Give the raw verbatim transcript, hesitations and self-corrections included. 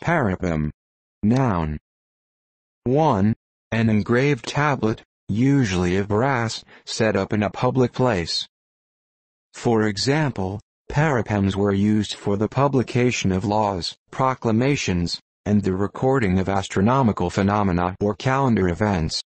Parapegm. Noun. one. An engraved tablet, usually of brass, set up in a public place. For example, parapegms were used for the publication of laws, proclamations, and the recording of astronomical phenomena or calendar events.